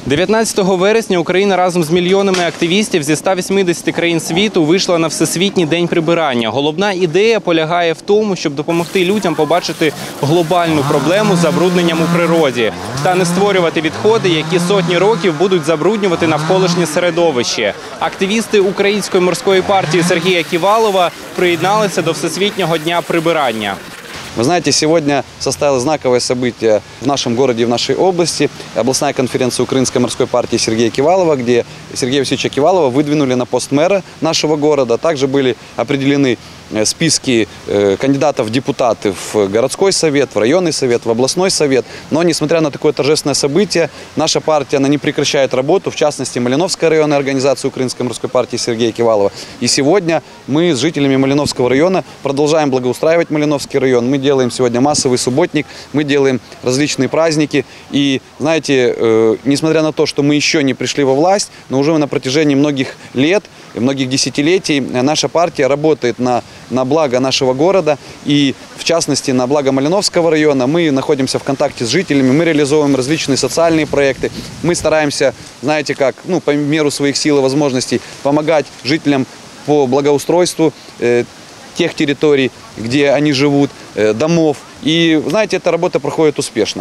19 вересня Україна разом з мільйонами активістів зі 180 країн світу вийшла на Всесвітній день прибирання. Головна ідея полягає в тому, щоб допомогти людям побачити глобальну проблему з забрудненням у природі та не створювати відходи, які сотні років будуть забруднювати навколишнє середовище. Активісти Української морської партії Сергія Ківалова приєдналися до Всесвітнього дня прибирання. Вы знаете, сегодня состоялось знаковое событие в нашем городе и в нашей области. Областная конференция Украинской морской партии Сергея Ківалова, где Сергея Васильевича Ківалова выдвинули на пост мэра нашего города. Также были определены списки кандидатов в депутаты в городской совет, в районный совет, в областной совет. Но, несмотря на такое торжественное событие, наша партия не прекращает работу, в частности, Малиновская районная организация Украинской морской партии Сергея Ківалова. И сегодня мы с жителями Малиновского района продолжаем благоустраивать Малиновский район. Мы делаем сегодня массовый субботник, мы делаем различные праздники. И, знаете, несмотря на то, что мы еще не пришли во власть, но уже на протяжении многих лет, многих десятилетий наша партия работает на благо нашего города и, в частности, на благо Малиновского района. Мы находимся в контакте с жителями, мы реализовываем различные социальные проекты. Мы стараемся, знаете как, по меру своих сил и возможностей помогать жителям по благоустройству тех территорий, где они живут, домов. И, знаете, эта работа проходит успешно.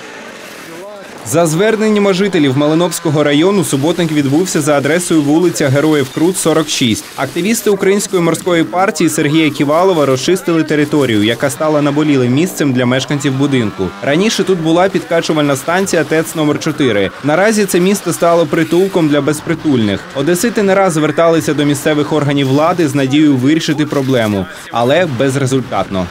За зверненнями жителів Малиновського району суботник відбувся за адресою вулиця Героїв Крут, 46. Активісти Української морської партії Сергія Ківалова розчистили територію, яка стала наболілим місцем для мешканців будинку. Раніше тут була підкачувальна станція ТЕЦ номер 4. Наразі це місто стало притулком для безпритульних. Одесити не раз зверталися до місцевих органів влади з надією вирішити проблему, але безрезультатно.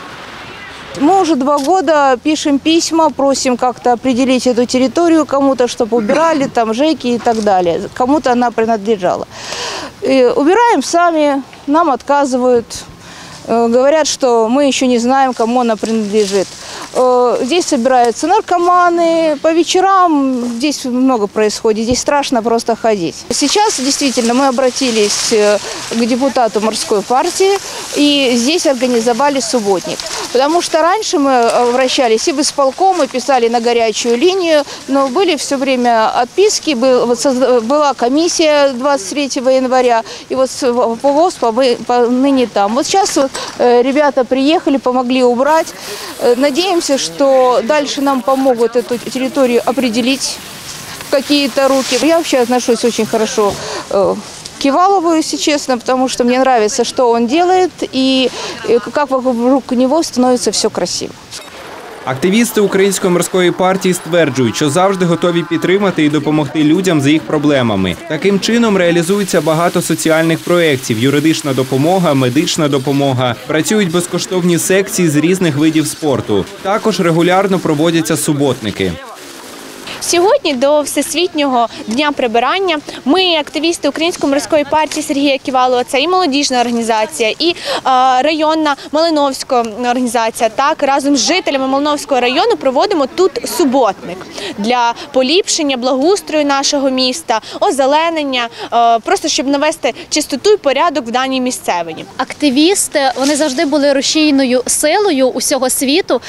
Мы уже 2 года пишем письма, просим как-то определить эту территорию кому-то, чтобы убирали, там ЖЭКи и так далее. Кому-то она принадлежала. И убираем сами, нам отказывают, говорят, что мы еще не знаем, кому она принадлежит. Здесь собираются наркоманы, по вечерам здесь много происходит, здесь страшно просто ходить. Сейчас действительно мы обратились к депутату морской партии и здесь организовали субботник. Потому что раньше мы обращались и в исполком, и писали на горячую линию, но были все время отписки, была комиссия 23 января, и вот по ВОЗ ныне там. Вот сейчас ребята приехали, помогли убрать. Надеемся, что дальше нам помогут эту территорию определить в какие-то руки. Я вообще отношусь очень хорошо к Ківалову, если честно, потому что мне нравится, что он делает, и как вокруг него становится все красиво. Активісти Української морської партії стверджують, що завжди готові підтримати і допомогти людям з їх проблемами. Таким чином реалізується багато соціальних проєктів – юридична допомога, медична допомога. Працюють безкоштовні секції з різних видів спорту. Також регулярно проводяться суботники. Сьогодні до Всесвітнього дня прибирання ми, активісти Української морської партії Сергія Ківалова, це і молодіжна організація, і районна Малиновська організація, так, разом з жителями Малиновського району проводимо тут суботник для поліпшення благоустрою нашого міста, озеленення, просто щоб навести чистоту і порядок в даній місцевині. Активісти, вони завжди були рушійною силою усього світу,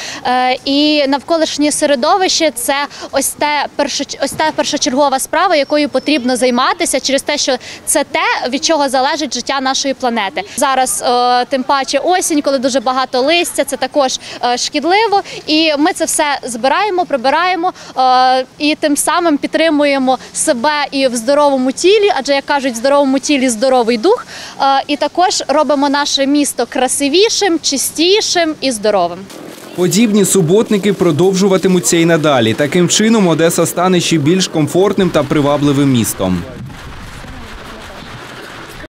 і навколишнє середовище – це ось та першочергова справа, якою потрібно займатися через те, що це те, від чого залежить життя нашої планети. Зараз тим паче осінь, коли дуже багато листя, це також шкідливо. І ми це все збираємо, прибираємо і тим самим підтримуємо себе і в здоровому тілі, адже, як кажуть, в здоровому тілі здоровий дух. І також робимо наше місто красивішим, чистішим і здоровим. Подібні суботники продовжуватимуться і надалі. Таким чином Одеса стане ще більш комфортним та привабливим містом.